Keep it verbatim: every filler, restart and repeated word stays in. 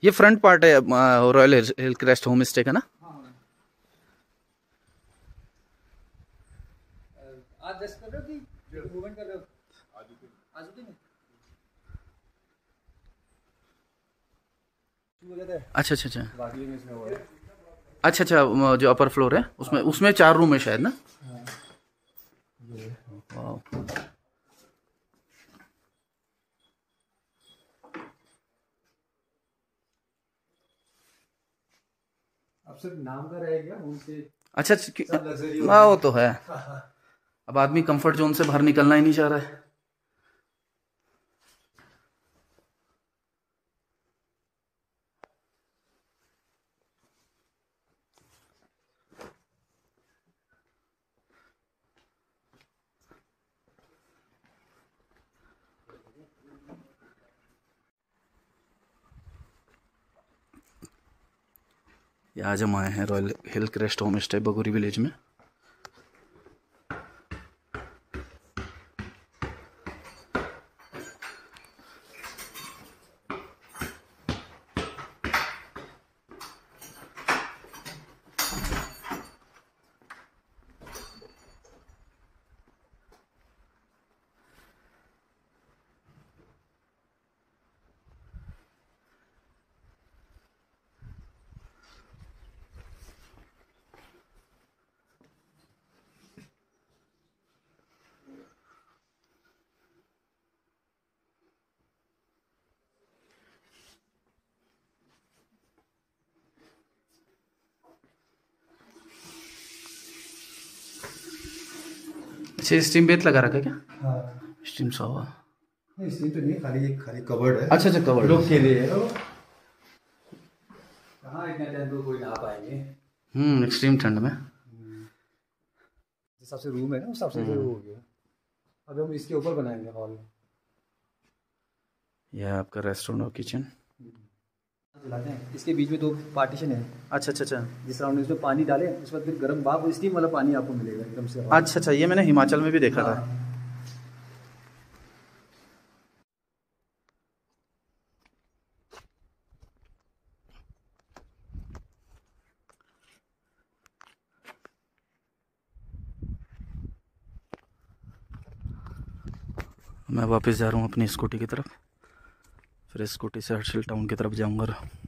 ये front part है Royal Hill Crest Home Stay का ना? आज रेस्ट कर रहे हो कि मूवमेंट कर रहे हो? आज उठे नहीं? अच्छा अच्छा अच्छा बाकी में इसमें हुआ है। अच्छा अच्छा, जो अपर फ्लोर है उसमें उसमें चार रूम है शायद ना? वाह। अब सिर्फ नाम का रह गया उनसे। अच्छा अच्छा, हाँ वो तो है। अब आदमी कंफर्ट जोन से बाहर निकलना ही नहीं चाह रहा है। ये आज हम आए हैं Royal Hill Crest Home Stay Bagori village में। अच्छा, स्टीम बेड लगा रखा है क्या? हाँ स्टीम सोवा नहीं, स्टीम तो नहीं, खाली एक खाली कवर्ड है। अच्छा अच्छा, कवर्ड लोग के लिए है। कहाँ इतना टाइम तो कोई ना पाएंगे। हम्म एक्सट्रीम ठंड में। जिस हिसाब से रूम है ना उस हिसाब से हो गया। अब हम इसके ऊपर बनाएंगे हॉल। यह आपका रेस्टोरेंट और किचन। इसके बीच में दो पार्टीशन है। अच्छा अच्छा अच्छा जिस राउंड में इसमें पानी डाले उसके बाद फिर गर्म भाप स्टीम वाला पानी आपको मिलेगा एकदम से। अच्छा अच्छा, ये मैंने हिमाचल में भी देखा था। मैं वापस जा रहा हूँ अपनी स्कूटी की तरफ, फिर स्कूटी से हर्षिल टाउन की तरफ जाऊँगा।